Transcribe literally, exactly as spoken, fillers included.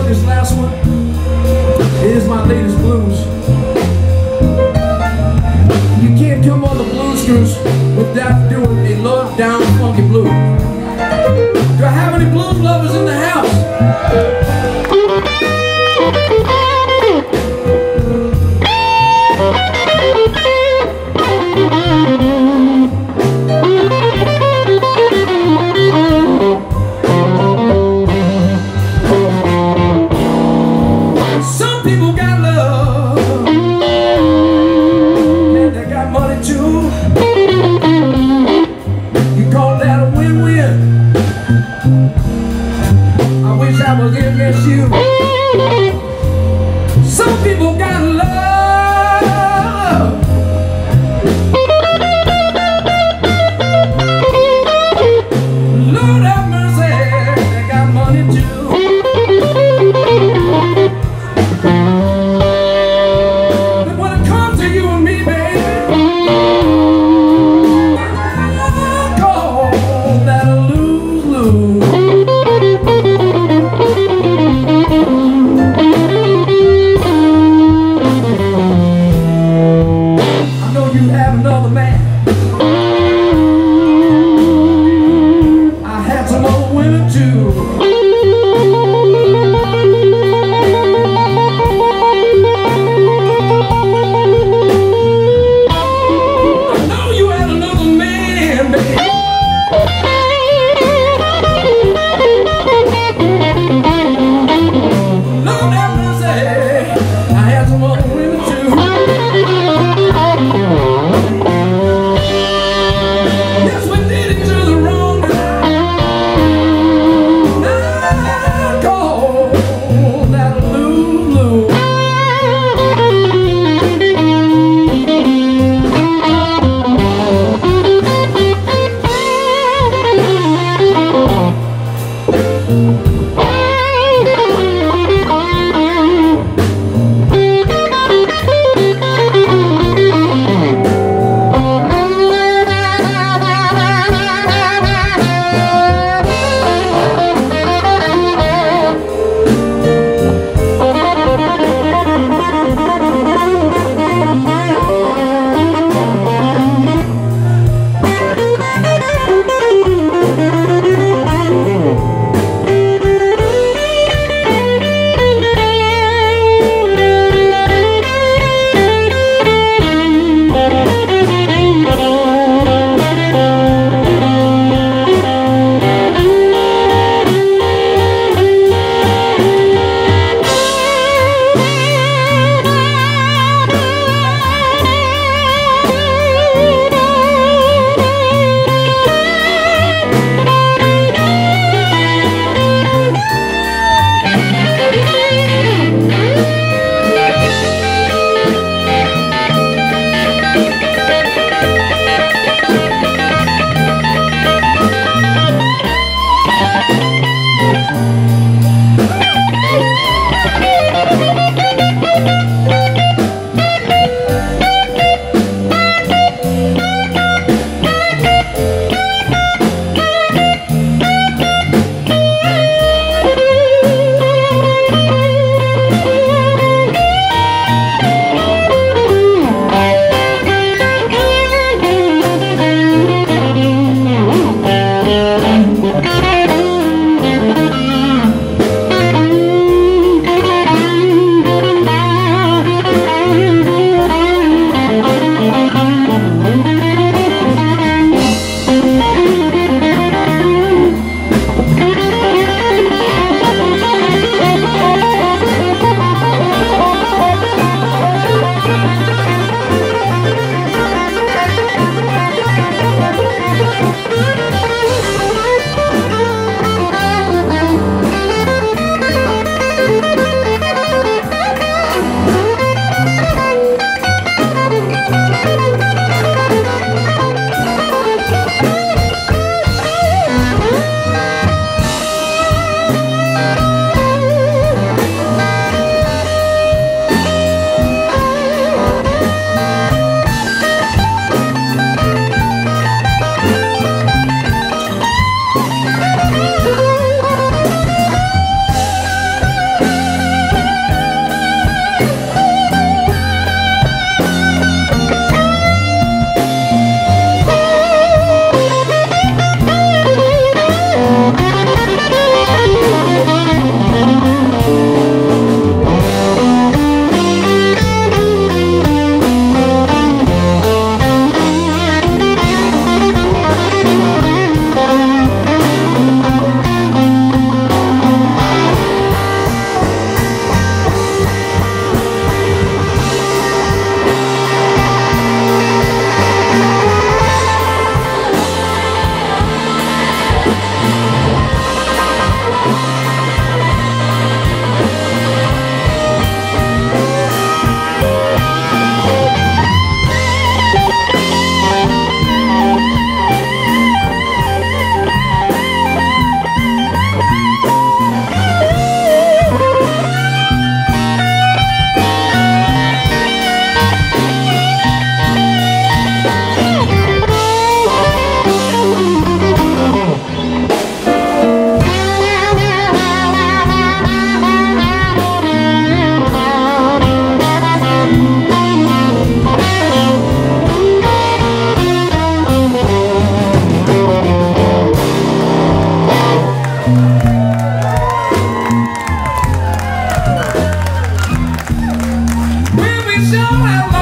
this last one. It is my latest blues. You can't come on the Blues Cruise without doing a low down funky blues. Do I have any blues lovers in the house? Some people got love, and they got money too. You call that a win-win. I wish I was against you. Some people got love, Lord have mercy, they got money too. But when it comes to you and me, baby, I call that a lose-lose. I know you have another man. I had some other women too. all out